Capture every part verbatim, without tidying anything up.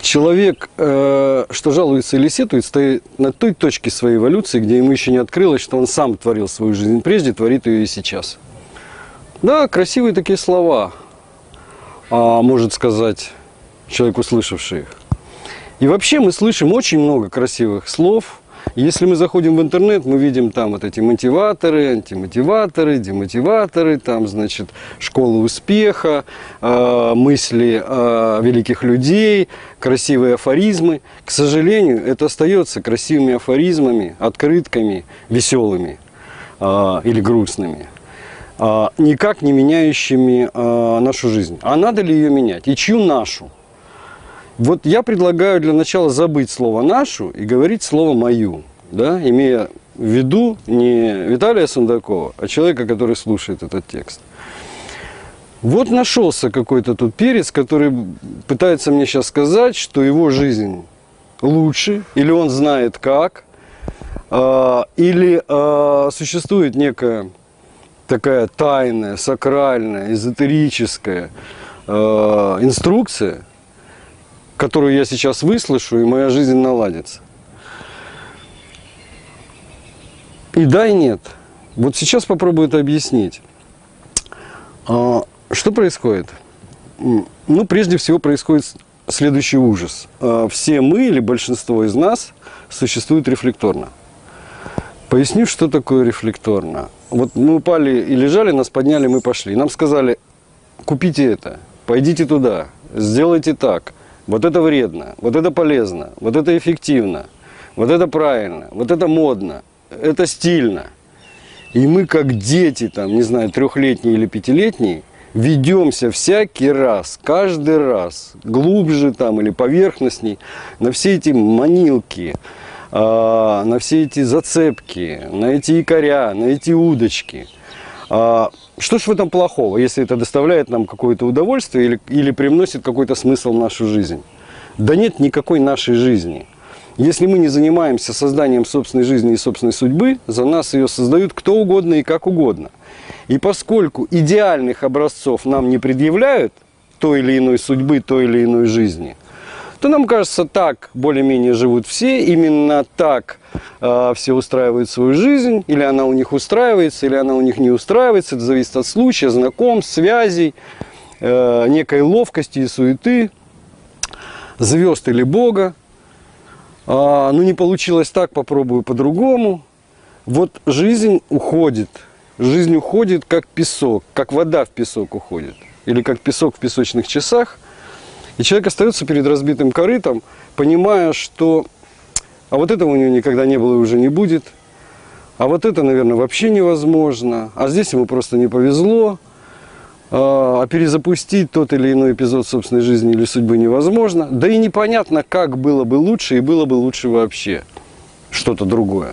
Человек, э, что жалуется или сетует, стоит на той точке своей эволюции, где ему еще не открылось, что он сам творил свою жизнь прежде, творит ее и сейчас. Да, красивые такие слова, а, может сказать человек, услышавший их. И вообще мы слышим очень много красивых слов. Если мы заходим в интернет, мы видим там вот эти мотиваторы, антимотиваторы, демотиваторы, там, значит, школа успеха, э, мысли э, великих людей, красивые афоризмы. К сожалению, это остается красивыми афоризмами, открытками, веселыми э, или грустными, э, никак не меняющими э, нашу жизнь. А надо ли ее менять? И чью нашу? Вот я предлагаю для начала забыть слово «нашу» и говорить слово «мою», да, имея в виду не Виталия Сундакова, а человека, который слушает этот текст. Вот нашелся какой-то тут перец, который пытается мне сейчас сказать, что его жизнь лучше, или он знает как, или существует некая такая тайная, сакральная, эзотерическая инструкция, которую я сейчас выслышу, и моя жизнь наладится. И да, и нет. Вот сейчас попробую это объяснить. Что происходит? Ну, прежде всего, происходит следующий ужас. Все мы, или большинство из нас, существуют рефлекторно. Поясню, что такое рефлекторно. Вот мы упали и лежали, нас подняли, мы пошли. Нам сказали, купите это, пойдите туда, сделайте так. Вот это вредно, вот это полезно, вот это эффективно, вот это правильно, вот это модно, это стильно. И мы, как дети, там, не знаю, трехлетние или пятилетние, ведемся всякий раз, каждый раз, глубже там или поверхностней, на все эти манилки, э, на все эти зацепки, на эти якоря, на эти удочки. Э, Что ж в этом плохого, если это доставляет нам какое-то удовольствие или, или привносит какой-то смысл в нашу жизнь? Да нет никакой нашей жизни. Если мы не занимаемся созданием собственной жизни и собственной судьбы, за нас ее создают кто угодно и как угодно. И поскольку идеальных образцов нам не предъявляют той или иной судьбы, той или иной жизни, то нам кажется, так более-менее живут все, именно так э, все устраивают свою жизнь, или она у них устраивается, или она у них не устраивается, это зависит от случая, знакомств, связей, э, некой ловкости и суеты, звезд или Бога. А, ну не получилось так, попробую по-другому. Вот жизнь уходит, жизнь уходит как песок, как вода в песок уходит, или как песок в песочных часах. И человек остается перед разбитым корытом, понимая, что а вот этого у него никогда не было и уже не будет, а вот это, наверное, вообще невозможно, а здесь ему просто не повезло, а перезапустить тот или иной эпизод собственной жизни или судьбы невозможно, да и непонятно, как было бы лучше, и было бы лучше вообще что-то другое.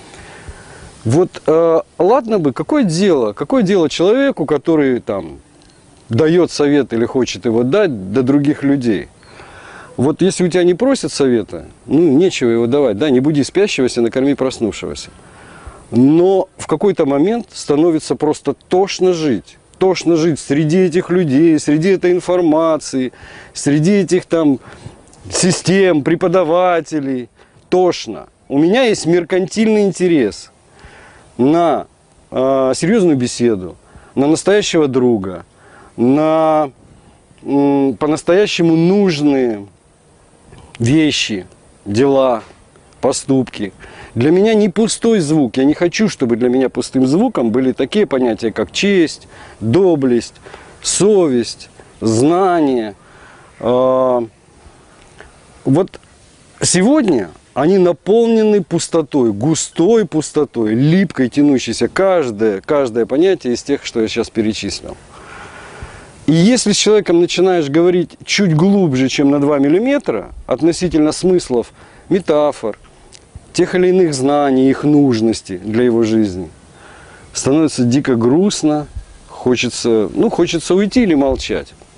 Вот э, ладно бы, какое дело, какое дело человеку, который там дает совет или хочет его дать до других людей. Вот если у тебя не просят совета, ну, нечего его давать, да, не буди спящегося, накорми проснувшегося. Но в какой-то момент становится просто тошно жить. Тошно жить среди этих людей, среди этой информации, среди этих там систем, преподавателей. Тошно. У меня есть меркантильный интерес на э, серьезную беседу, на настоящего друга, на м, по-настоящему нужные вещи, дела, поступки. Для меня не пустой звук. Я не хочу, чтобы для меня пустым звуком были такие понятия, как честь, доблесть, совесть, знание. А, вот сегодня они наполнены пустотой, густой пустотой, липкой, тянущейся. Каждое, каждое понятие из тех, что я сейчас перечислил. И если с человеком начинаешь говорить чуть глубже, чем на два миллиметра, относительно смыслов, метафор, тех или иных знаний, их нужности для его жизни, становится дико грустно, хочется, ну, хочется уйти или молчать.